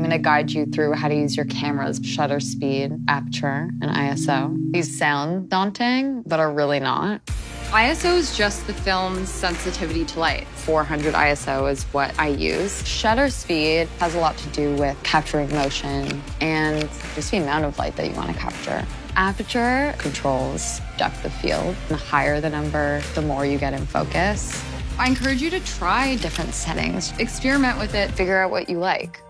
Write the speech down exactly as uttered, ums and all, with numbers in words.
gonna guide you through how to use your camera's shutter speed, aperture, and I S O. These sound daunting, but are really not. I S O is just the film's sensitivity to light. four hundred I S O is what I use. Shutter speed has a lot to do with capturing motion and just the amount of light that you want to capture. Aperture controls depth of field. The higher the number, the more you get in focus. I encourage you to try different settings. Experiment with it. Figure out what you like.